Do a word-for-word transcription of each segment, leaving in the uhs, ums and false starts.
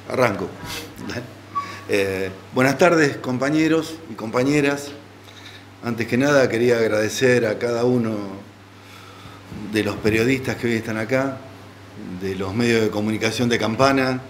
Arranco. Eh, buenas tardes, compañeros y compañeras. Antes que nada quería agradecer a cada uno de los periodistas que hoy están acá, de los medios de comunicación de Campana,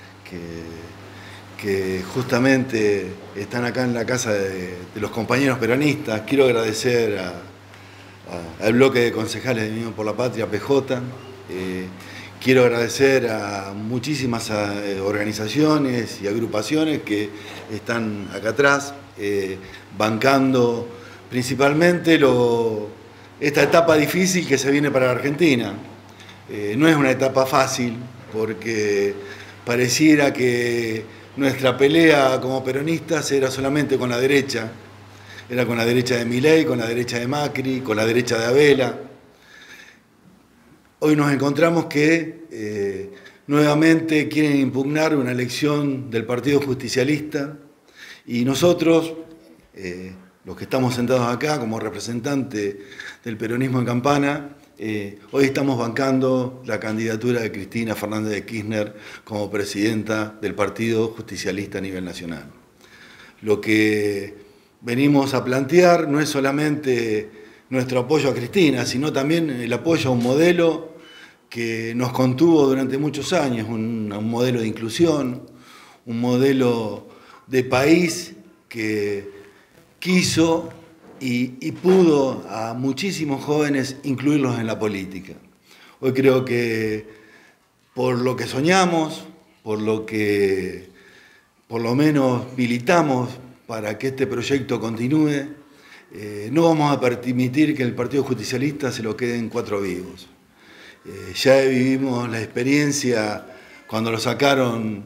que, que justamente están acá en la casa de, de los compañeros peronistas. Quiero agradecer a, a, al bloque de concejales de Unión por la Patria, P J. Eh, quiero agradecer a muchísimas eh, organizaciones y agrupaciones que están acá atrás, eh, bancando principalmente lo, esta etapa difícil que se viene para la Argentina. Eh, no es una etapa fácil, porque pareciera que nuestra pelea como peronistas era solamente con la derecha. Era con la derecha de Milei, con la derecha de Macri, con la derecha de Abela. Hoy nos encontramos que eh, nuevamente quieren impugnar una elección del Partido Justicialista y nosotros, eh, los que estamos sentados acá como representantes del peronismo en Campana, eh, hoy estamos bancando la candidatura de Cristina Fernández de Kirchner como presidenta del Partido Justicialista a nivel nacional. Lo que venimos a plantear no es solamente nuestro apoyo a Cristina, sino también el apoyo a un modelo que nos contuvo durante muchos años, un, un modelo de inclusión, un modelo de país que quiso y, y pudo a muchísimos jóvenes incluirlos en la política. Hoy creo que por lo que soñamos, por lo que por lo menos militamos para que este proyecto continúe, Eh, no vamos a permitir que el Partido Justicialista se lo quede en cuatro vivos. Eh, ya vivimos la experiencia cuando lo sacaron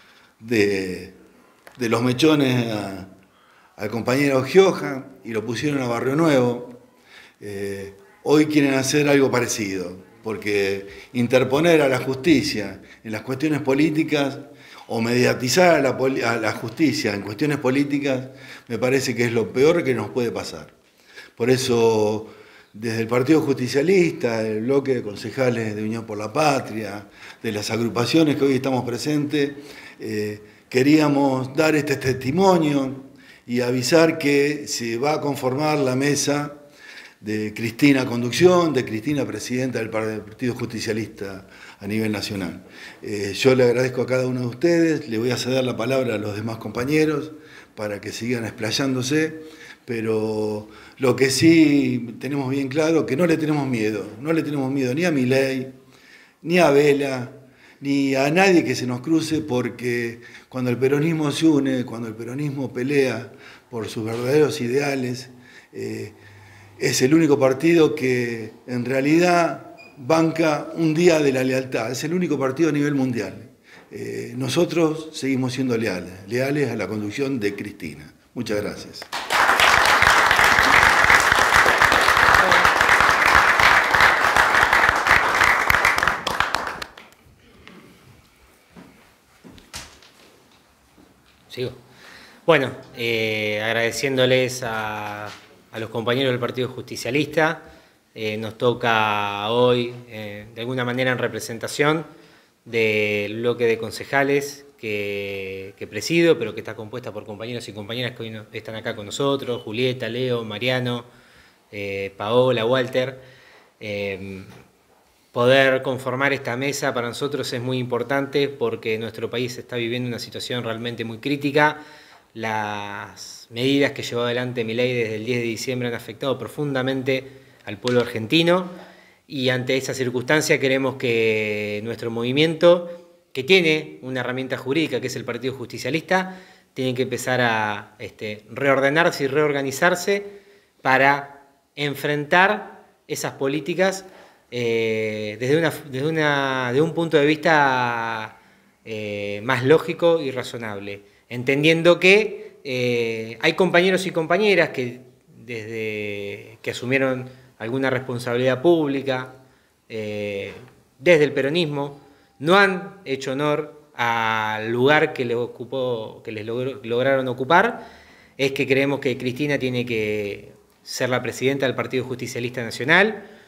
de, de los mechones a, al compañero Gioja y lo pusieron a Barrio Nuevo. Eh, hoy quieren hacer algo parecido, porque interponer a la justicia en las cuestiones políticas o mediatizar a la, a la justicia en cuestiones políticas, me parece que es lo peor que nos puede pasar. Por eso, desde el Partido Justicialista, el bloque de concejales de Unión por la Patria, de las agrupaciones que hoy estamos presentes, eh, queríamos dar este testimonio y avisar que se va a conformar la mesa de Cristina Conducción, de Cristina Presidenta del Partido Justicialista a nivel nacional. Eh, yo le agradezco a cada uno de ustedes, le voy a ceder la palabra a los demás compañeros para que sigan explayándose, pero lo que sí tenemos bien claro es que no le tenemos miedo, no le tenemos miedo ni a Milei, ni a Abela, ni a nadie que se nos cruce, porque cuando el peronismo se une, cuando el peronismo pelea por sus verdaderos ideales, eh, es el único partido que en realidad banca un día de la lealtad, es el único partido a nivel mundial. Eh, nosotros seguimos siendo leales, leales a la conducción de Cristina. Muchas gracias. Sigo. Bueno, eh, agradeciéndoles a, a los compañeros del Partido Justicialista. Eh, nos toca hoy, eh, de alguna manera en representación del bloque de concejales que, que presido, pero que está compuesta por compañeros y compañeras que hoy no, están acá con nosotros, Julieta, Leo, Mariano, eh, Paola, Walter. Eh, poder conformar esta mesa para nosotros es muy importante porque nuestro país está viviendo una situación realmente muy crítica. Las medidas que llevó adelante Milei desde el diez de diciembre han afectado profundamente al pueblo argentino, y ante esa circunstancia queremos que nuestro movimiento, que tiene una herramienta jurídica que es el Partido Justicialista, tiene que empezar a este, reordenarse y reorganizarse para enfrentar esas políticas eh, desde, una, desde, una, desde un punto de vista eh, más lógico y razonable, entendiendo que eh, hay compañeros y compañeras que desde que asumieron alguna responsabilidad pública, eh, desde el peronismo, no han hecho honor al lugar que les, ocupó, que les logró, lograron ocupar. Es que creemos que Cristina tiene que ser la presidenta del Partido Justicialista Nacional,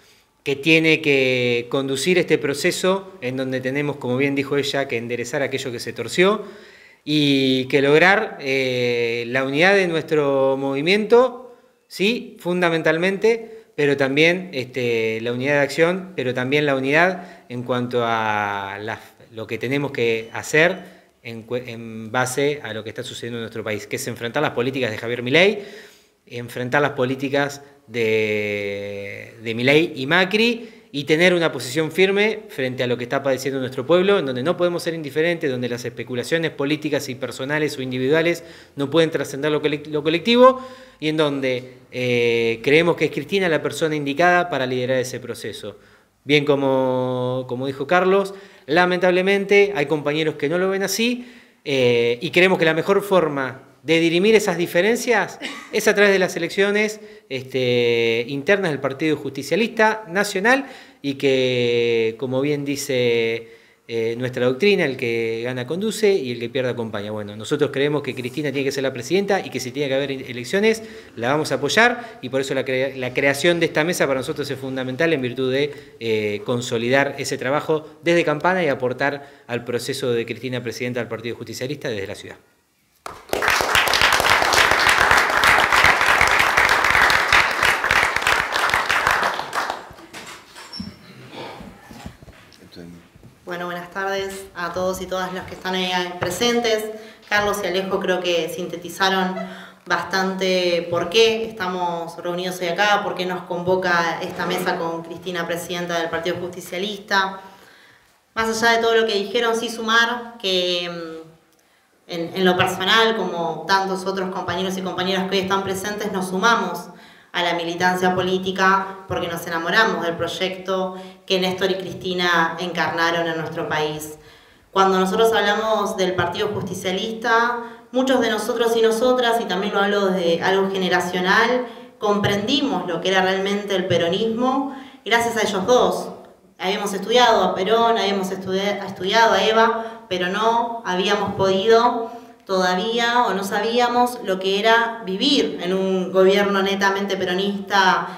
que tiene que conducir este proceso en donde tenemos, como bien dijo ella, que enderezar aquello que se torció y que lograr eh, la unidad de nuestro movimiento, sí, fundamentalmente, pero también este, la unidad de acción, pero también la unidad en cuanto a la, lo que tenemos que hacer en, en base a lo que está sucediendo en nuestro país, que es enfrentar las políticas de Javier Milei, enfrentar las políticas de, de Milei y Macri y tener una posición firme frente a lo que está padeciendo nuestro pueblo, en donde no podemos ser indiferentes, donde las especulaciones políticas y personales o individuales no pueden trascender lo, lo colectivo y en donde eh, creemos que es Cristina la persona indicada para liderar ese proceso. Bien como, como dijo Carlos, lamentablemente hay compañeros que no lo ven así eh, y creemos que la mejor forma de dirimir esas diferencias es a través de las elecciones este, internas del Partido Justicialista Nacional y que, como bien dice eh, nuestra doctrina, el que gana conduce y el que pierde acompaña. Bueno, nosotros creemos que Cristina tiene que ser la presidenta y que si tiene que haber elecciones la vamos a apoyar y por eso la, cre la creación de esta mesa para nosotros es fundamental en virtud de eh, consolidar ese trabajo desde Campana y aportar al proceso de Cristina presidenta del Partido Justicialista desde la ciudad. Bueno, buenas tardes a todos y todas los que están ahí presentes. Carlos y Alejo creo que sintetizaron bastante por qué estamos reunidos hoy acá, por qué nos convoca esta mesa con Cristina, presidenta del Partido Justicialista. Más allá de todo lo que dijeron, sí sumar que en, en lo personal, como tantos otros compañeros y compañeras que hoy están presentes, nos sumamos a la militancia política porque nos enamoramos del proyecto que Néstor y Cristina encarnaron en nuestro país. Cuando nosotros hablamos del Partido Justicialista, muchos de nosotros y nosotras, y también lo hablo desde algo generacional, comprendimos lo que era realmente el peronismo gracias a ellos dos. Habíamos estudiado a Perón, habíamos estudiado a Eva, pero no habíamos podido todavía o no sabíamos lo que era vivir en un gobierno netamente peronista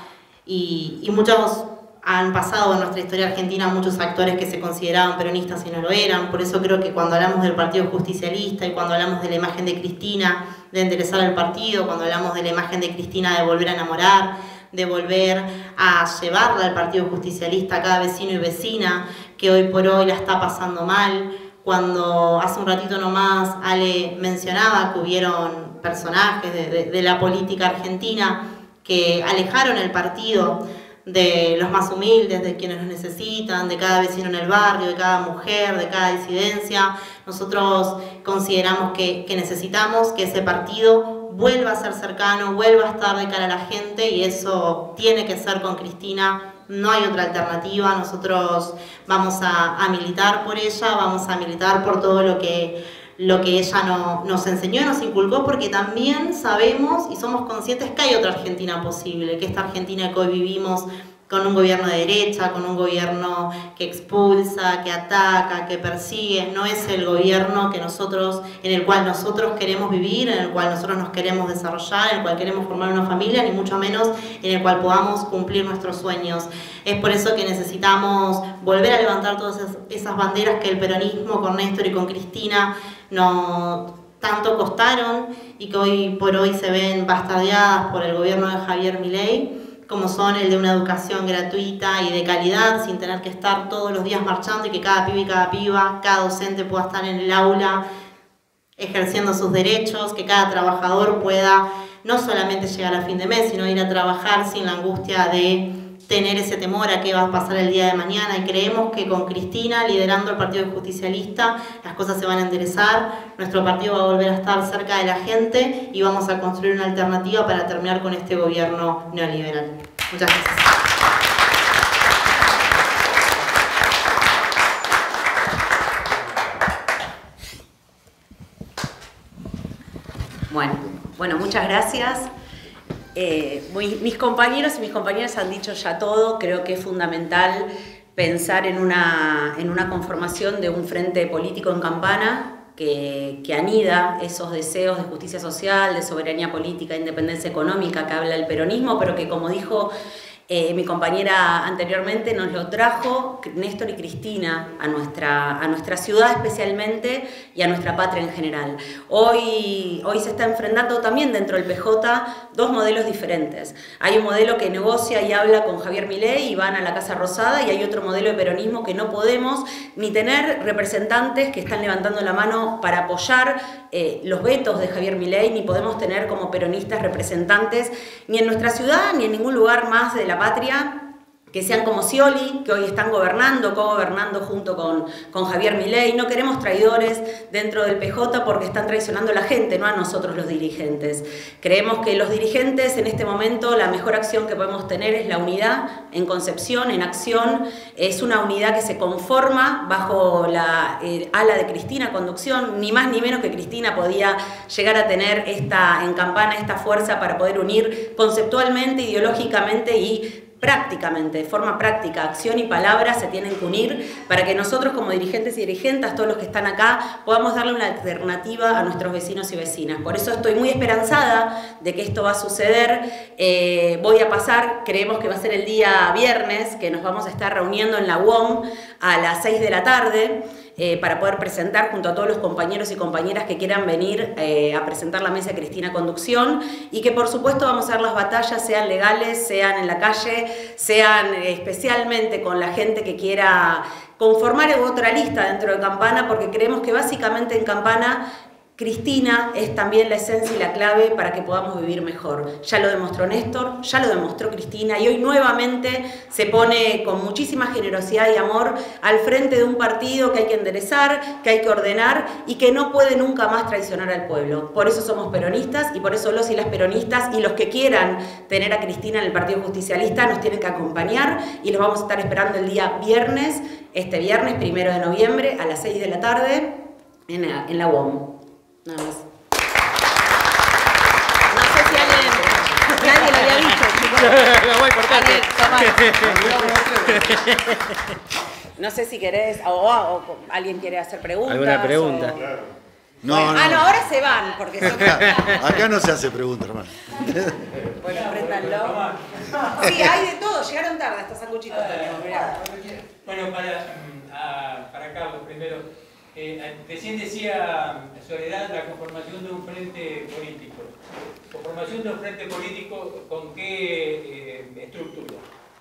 y, y muchos han pasado en nuestra historia argentina muchos actores que se consideraban peronistas y no lo eran. Por eso creo que cuando hablamos del Partido Justicialista y cuando hablamos de la imagen de Cristina, de enderezar el partido, cuando hablamos de la imagen de Cristina de volver a enamorar, de volver a llevarla al Partido Justicialista a cada vecino y vecina que hoy por hoy la está pasando mal, cuando hace un ratito nomás Ale mencionaba que hubieron personajes de, de, de la política argentina que alejaron el partido de los más humildes, de quienes lo necesitan, de cada vecino en el barrio, de cada mujer, de cada disidencia. Nosotros consideramos que, que necesitamos que ese partido vuelva a ser cercano, vuelva a estar de cara a la gente y eso tiene que ser con Cristina. No hay otra alternativa, nosotros vamos a, a militar por ella, vamos a militar por todo lo que, lo que ella no, nos enseñó y nos inculcó, porque también sabemos y somos conscientes que hay otra Argentina posible, que esta Argentina que hoy vivimos con un gobierno de derecha, con un gobierno que expulsa, que ataca, que persigue, no es el gobierno que nosotros, en el cual nosotros queremos vivir, en el cual nosotros nos queremos desarrollar, en el cual queremos formar una familia, ni mucho menos en el cual podamos cumplir nuestros sueños. Es por eso que necesitamos volver a levantar todas esas, esas banderas que el peronismo con Néstor y con Cristina no tanto costaron y que hoy por hoy se ven bastardeadas por el gobierno de Javier Milei, como son el de una educación gratuita y de calidad, sin tener que estar todos los días marchando y que cada pibe y cada piba, cada docente pueda estar en el aula ejerciendo sus derechos, que cada trabajador pueda no solamente llegar a fin de mes, sino ir a trabajar sin la angustia de tener ese temor a qué va a pasar el día de mañana. Y creemos que con Cristina liderando el Partido Justicialista las cosas se van a enderezar, nuestro partido va a volver a estar cerca de la gente y vamos a construir una alternativa para terminar con este gobierno neoliberal. Muchas gracias. Bueno, bueno, muchas gracias. Eh, muy, mis compañeros y mis compañeras han dicho ya todo. Creo que es fundamental pensar en una, en una conformación de un frente político en Campana que, que anida esos deseos de justicia social, de soberanía política, de independencia económica que habla el peronismo, pero que, como dijo Eh, mi compañera anteriormente nos lo trajo, Néstor y Cristina, a nuestra, a nuestra ciudad especialmente y a nuestra patria en general. Hoy, hoy se está enfrentando también dentro del P J dos modelos diferentes. Hay un modelo que negocia y habla con Javier Milei y van a la Casa Rosada, y hay otro modelo de peronismo que no podemos ni tener representantes que están levantando la mano para apoyar eh, los vetos de Javier Milei, ni podemos tener como peronistas representantes ni en nuestra ciudad ni en ningún lugar más de la patria que sean como Scioli, que hoy están gobernando, co-gobernando junto con, con Javier Milei. No queremos traidores dentro del P J porque están traicionando a la gente, no a nosotros los dirigentes. Creemos que los dirigentes en este momento la mejor acción que podemos tener es la unidad en concepción, en acción. Es una unidad que se conforma bajo la eh, ala de Cristina Conducción, ni más ni menos que Cristina podía llegar a tener esta, en Campana esta fuerza para poder unir conceptualmente, ideológicamente y prácticamente, de forma práctica, acción y palabra se tienen que unir para que nosotros como dirigentes y dirigentas, todos los que están acá, podamos darle una alternativa a nuestros vecinos y vecinas. Por eso estoy muy esperanzada de que esto va a suceder. Eh, voy a pasar, creemos que va a ser el día viernes, que nos vamos a estar reuniendo en la U O M a las seis de la tarde, Eh, para poder presentar junto a todos los compañeros y compañeras que quieran venir eh, a presentar la mesa de Cristina Conducción, y que por supuesto vamos a dar las batallas, sean legales, sean en la calle, sean eh, especialmente con la gente que quiera conformar otra lista dentro de Campana, porque creemos que básicamente en Campana Cristina es también la esencia y la clave para que podamos vivir mejor. Ya lo demostró Néstor, ya lo demostró Cristina, y hoy nuevamente se pone con muchísima generosidad y amor al frente de un partido que hay que enderezar, que hay que ordenar y que no puede nunca más traicionar al pueblo. Por eso somos peronistas, y por eso los y las peronistas y los que quieran tener a Cristina en el Partido Justicialista nos tienen que acompañar, y los vamos a estar esperando el día viernes, este viernes primero de noviembre a las seis de la tarde en la, en la U O M. Nada más. No sé si alguien... Nadie lo había dicho, chicos. Lo voy a cortar. No sé si querés, o, o, o alguien quiere hacer preguntas. ¿Alguna pregunta? O... No, bueno, no. Ah, no, ahora se van, porque son... Acá no se hace pregunta, hermano. Bueno, préndanlo. Sí, hay de todo, llegaron tarde estos sanguchitos. Bueno, para, a, para Carlos primero. Eh, recién decía Soledad la conformación de un frente político. ¿Conformación de un frente político con qué eh, estructura?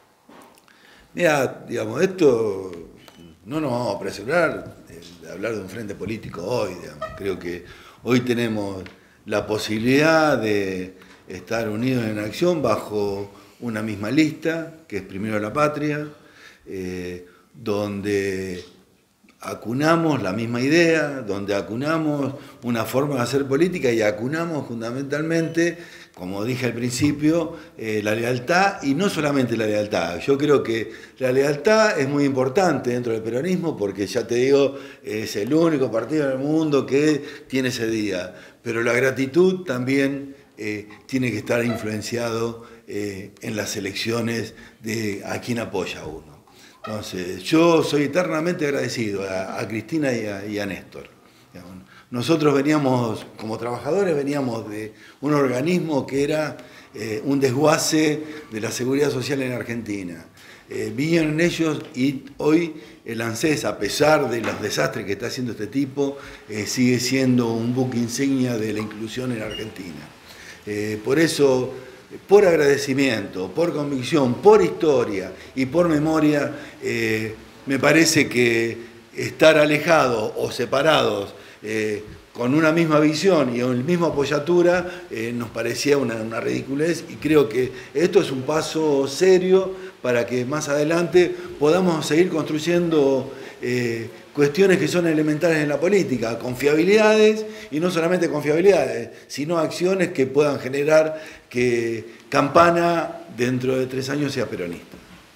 Mira, digamos, esto no nos vamos a apresurar de hablar de un frente político hoy, digamos. Creo que hoy tenemos la posibilidad de estar unidos en acción bajo una misma lista, que es Primero la Patria, eh, donde acunamos la misma idea, donde acunamos una forma de hacer política y acunamos fundamentalmente, como dije al principio, eh, la lealtad, y no solamente la lealtad. Yo creo que la lealtad es muy importante dentro del peronismo porque, ya te digo, es el único partido en el mundo que tiene ese día. Pero la gratitud también eh, tiene que estar influenciado eh, en las elecciones de a quién apoya uno. Entonces, yo soy eternamente agradecido a, a Cristina y a, y a Néstor. Nosotros veníamos, como trabajadores, veníamos de un organismo que era eh, un desguace de la seguridad social en Argentina. Eh, vinieron ellos y hoy el ANSES, a pesar de los desastres que está haciendo este tipo, eh, sigue siendo un buque insignia de la inclusión en Argentina. Eh, por eso, por agradecimiento, por convicción, por historia y por memoria, eh, me parece que estar alejados o separados eh, con una misma visión y una misma apoyatura eh, nos parecía una, una ridiculez, y creo que esto es un paso serio para que más adelante podamos seguir construyendo eh, cuestiones que son elementales en la política, confiabilidades, y no solamente confiabilidades, sino acciones que puedan generar que Campana dentro de tres años sea peronista.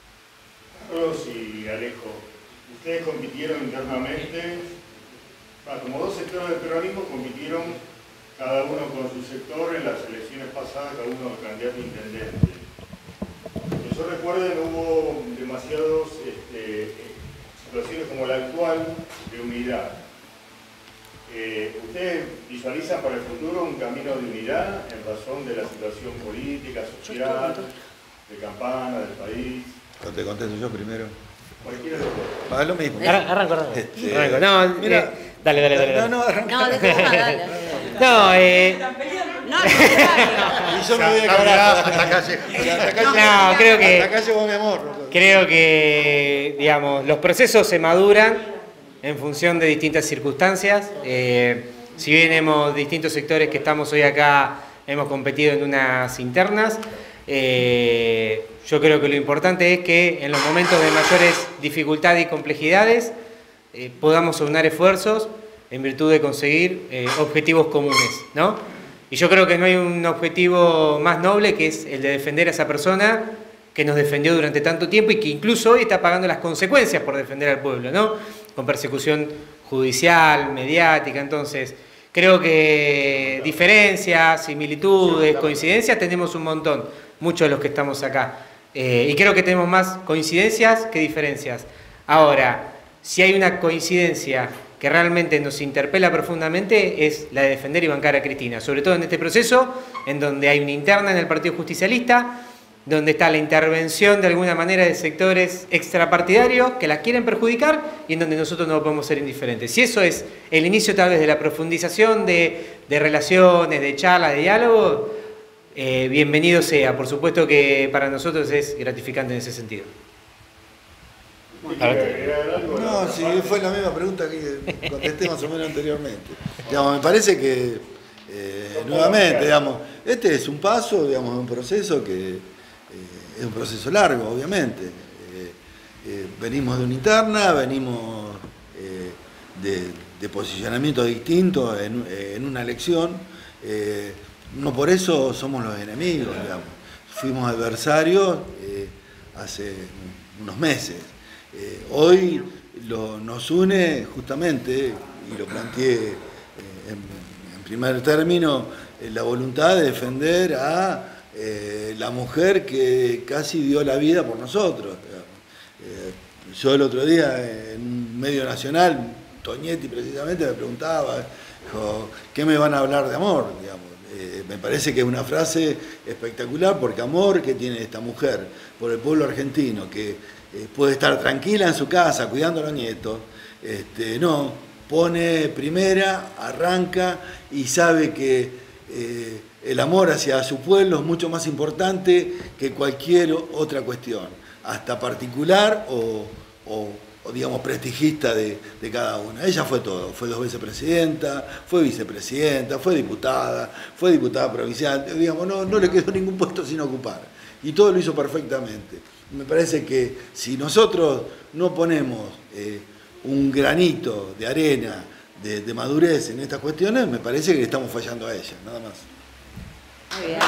Carlos y Alejo, ustedes compitieron internamente, ah, como dos sectores del peronismo compitieron cada uno con su sector en las elecciones pasadas, cada uno candidato a intendente. Que yo recuerde, no hubo demasiadas este, situaciones como la actual de unidad. Eh, ¿Ustedes visualizan para el futuro un camino de unidad en razón de la situación política, social, de Campana, del país. Te contesto yo primero. Cualquiera de los dos. Ah, lo mismo. Arranco, arranco. arranco. Este, Arranco. No, mira, eh, dale, dale, dale. No, no, arranca. No, dejemos a dale. No, eh, No, al contrario. Y yo me voy a quedar hasta acá llego. Hasta acá No, llego. creo que- Hasta acá llegó mi amor. creo que, digamos, los procesos se maduran en función de distintas circunstancias. Eh, si bien hemos, distintos sectores que estamos hoy acá, hemos competido en unas internas, eh, yo creo que lo importante es que en los momentos de mayores dificultades y complejidades eh, podamos aunar esfuerzos en virtud de conseguir eh, objetivos comunes, ¿no? Y yo creo que no hay un objetivo más noble que es el de defender a esa persona que nos defendió durante tanto tiempo y que incluso hoy está pagando las consecuencias por defender al pueblo, ¿no? Con persecución judicial, mediática. Entonces, creo que diferencias, similitudes, coincidencias tenemos un montón, muchos de los que estamos acá. Eh, y creo que tenemos más coincidencias que diferencias. Ahora, si hay una coincidencia que realmente nos interpela profundamente es la de defender y bancar a Cristina, sobre todo en este proceso en donde hay una interna en el Partido Justicialista, donde está la intervención de alguna manera de sectores extrapartidarios que la quieren perjudicar y en donde nosotros no podemos ser indiferentes. Si eso es el inicio tal vez de la profundización de, de relaciones, de charlas, de diálogo, eh, bienvenido sea. Por supuesto que para nosotros es gratificante en ese sentido. No, sí, fue la misma pregunta que contesté más o menos anteriormente. Digamos, me parece que, eh, nuevamente, digamos, este es un paso, digamos, un proceso que eh, es un proceso largo, obviamente. Eh, eh, venimos de una interna, venimos eh, de, de posicionamientos distintos en, en una elección. Eh, no por eso somos los enemigos, digamos. Fuimos adversarios eh, hace unos meses. Eh, hoy lo, nos une justamente, y lo planteé eh, en, en primer término, eh, la voluntad de defender a eh, la mujer que casi dio la vida por nosotros. Eh, yo el otro día en un medio nacional, Toñetti precisamente me preguntaba, dijo, ¿qué me van a hablar de amor? Digamos, eh, me parece que es una frase espectacular porque amor que tiene esta mujer por el pueblo argentino, que Eh, puede estar tranquila en su casa cuidando a los nietos, este, no, pone primera, arranca y sabe que eh, el amor hacia su pueblo es mucho más importante que cualquier otra cuestión, hasta particular o, o, o digamos, prestigista de, de cada una. Ella fue todo, fue dos veces presidenta, fue vicepresidenta, fue diputada, fue diputada provincial, digamos, no, no le quedó ningún puesto sin ocupar y todo lo hizo perfectamente. Me parece que si nosotros no ponemos eh, un granito de arena, de, de madurez en estas cuestiones, me parece que le estamos fallando a ella, nada más. Muy bien.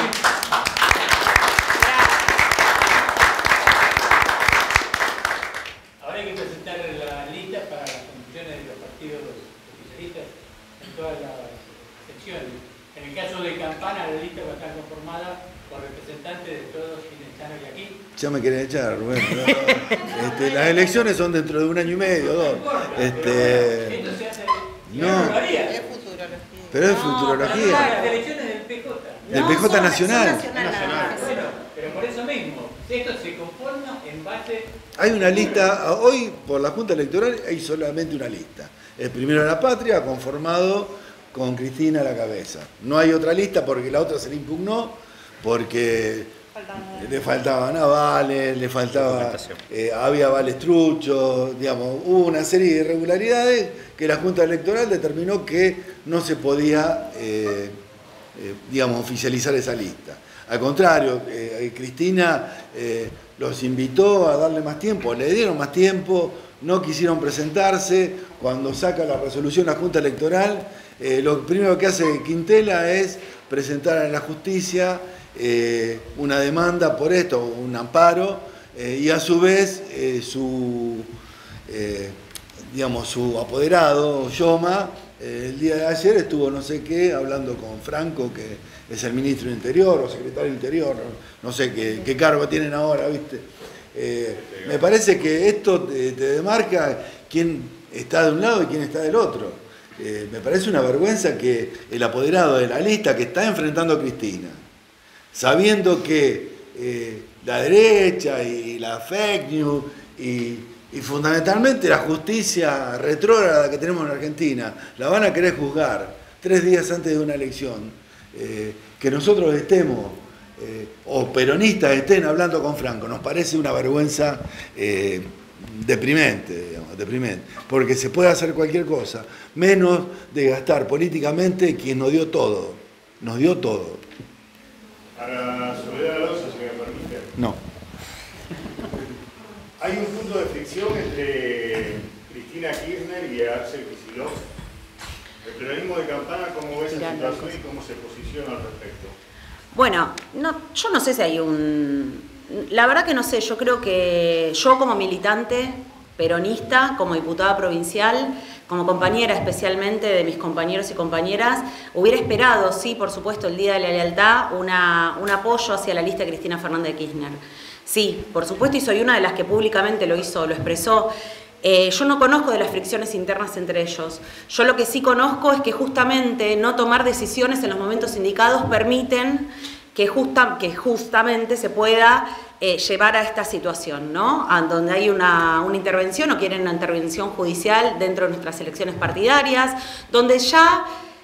Ahora hay que presentar la lista para las condiciones de los partidos oficialistas en todas las secciones. En el caso de Campana, la lista va a estar conformada por representantes de todos quienes están hoy aquí. Ya me quieren echar, Rubén. No, no. Este, las elecciones son dentro de un año y medio, dos. Este, Esto se hace. no, Es futurología. pero es No, futurología. Las elecciones del P J. Del No, P J son- nacional. son nacional, nada más. Bueno, pero por eso mismo, esto se conforma en base. Hay una lista, hoy por la Junta Electoral hay solamente una lista. El Primero de la Patria conformado con Cristina a la cabeza. No hay otra lista porque la otra se le impugnó, porque le faltaban avales, le faltaba, eh, había avales truchos, digamos, hubo una serie de irregularidades que la Junta Electoral determinó que no se podía, eh, eh, digamos, oficializar esa lista. Al contrario, eh, Cristina eh, los invitó a darle más tiempo, le dieron más tiempo, no quisieron presentarse. Cuando saca la resolución la Junta Electoral, eh, lo primero que hace Quintela es presentar en la justicia eh, una demanda por esto, un amparo, eh, y a su vez eh, su, eh, digamos, su apoderado, Yoma, eh, el día de ayer estuvo no sé qué hablando con Franco, que es el ministro del Interior o secretario del Interior, no, no sé qué, qué cargo tienen ahora, ¿viste? Eh, me parece que esto te, te demarca quién está de un lado y quién está del otro. Eh, me parece una vergüenza que el apoderado de la lista que está enfrentando a Cristina, sabiendo que eh, la derecha y la fake news y, y fundamentalmente la justicia retrógrada que tenemos en Argentina, la van a querer juzgar tres días antes de una elección. Eh, que nosotros estemos, eh, o peronistas estén hablando con Franco, nos parece una vergüenza eh, deprimente, digamos, deprimente, porque se puede hacer cualquier cosa, menos de gastar políticamente quien nos dio todo, nos dio todo. Para Soledad Alonso, si me permite. No. Hay un punto de fricción entre Cristina Kirchner y Axel Kicillof. El peronismo de Campana, ¿cómo ve esa situación y cómo se posiciona al respecto? Bueno, no, yo no sé si hay un... La verdad que no sé, yo creo que yo como militante peronista, como diputada provincial, como compañera especialmente de mis compañeros y compañeras, hubiera esperado, sí, por supuesto, el Día de la Lealtad, una, un apoyo hacia la lista de Cristina Fernández de Kirchner. Sí, por supuesto, y soy una de las que públicamente lo hizo, lo expresó. Eh, yo no conozco de las fricciones internas entre ellos. Yo lo que sí conozco es que justamente no tomar decisiones en los momentos indicados permiten que, justa, que justamente se pueda eh, llevar a esta situación, ¿no? A donde hay una, una intervención o quieren una intervención judicial dentro de nuestras elecciones partidarias, donde ya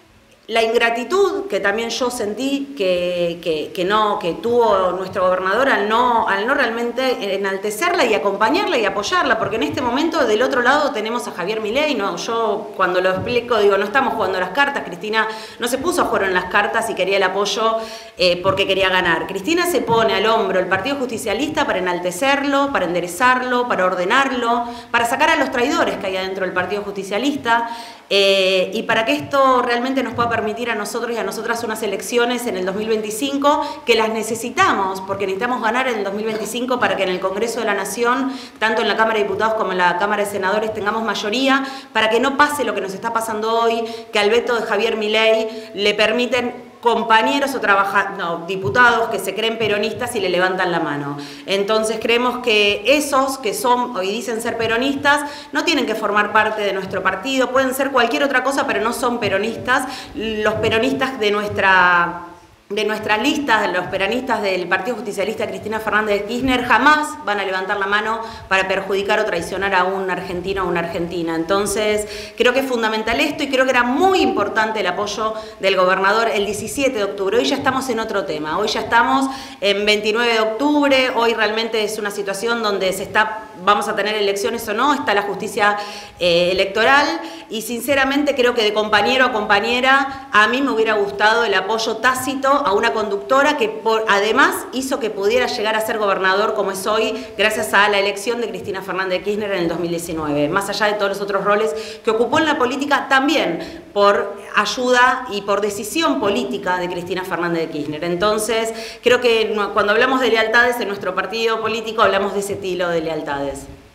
la ingratitud que también yo sentí que, que, que, no, que tuvo nuestro gobernador al no, al no realmente enaltecerla y acompañarla y apoyarla, porque en este momento del otro lado tenemos a Javier Milei, ¿no? Yo cuando lo explico digo, no estamos jugando las cartas, Cristina no se puso a jugar en las cartas y quería el apoyo eh, porque quería ganar. Cristina se pone al hombro el Partido Justicialista para enaltecerlo, para enderezarlo, para ordenarlo, para sacar a los traidores que hay adentro del Partido Justicialista. Eh, y para que esto realmente nos pueda permitir a nosotros y a nosotras unas elecciones en el dos mil veinticinco que las necesitamos, porque necesitamos ganar en el dos mil veinticinco para que en el Congreso de la Nación, tanto en la Cámara de Diputados como en la Cámara de Senadores, tengamos mayoría, para que no pase lo que nos está pasando hoy, que al veto de Javier Milei le permiten compañeros o trabaja, no, diputados que se creen peronistas y le levantan la mano. Entonces creemos que esos que son hoy dicen ser peronistas no tienen que formar parte de nuestro partido, pueden ser cualquier otra cosa, pero no son peronistas. Los peronistas de nuestra... de nuestras listas, de los peronistas del Partido Justicialista Cristina Fernández de Kirchner, jamás van a levantar la mano para perjudicar o traicionar a un argentino o una argentina. Entonces, creo que es fundamental esto y creo que era muy importante el apoyo del gobernador el diecisiete de octubre. Hoy ya estamos en otro tema, hoy ya estamos en veintinueve de octubre, hoy realmente es una situación donde se está, vamos a tener elecciones o no, está la justicia eh, electoral y sinceramente creo que de compañero a compañera a mí me hubiera gustado el apoyo tácito a una conductora que por, además hizo que pudiera llegar a ser gobernador como es hoy gracias a la elección de Cristina Fernández de Kirchner en el dos mil diecinueve, más allá de todos los otros roles que ocupó en la política también por ayuda y por decisión política de Cristina Fernández de Kirchner. Entonces creo que cuando hablamos de lealtades en nuestro partido político hablamos de ese estilo de lealtades.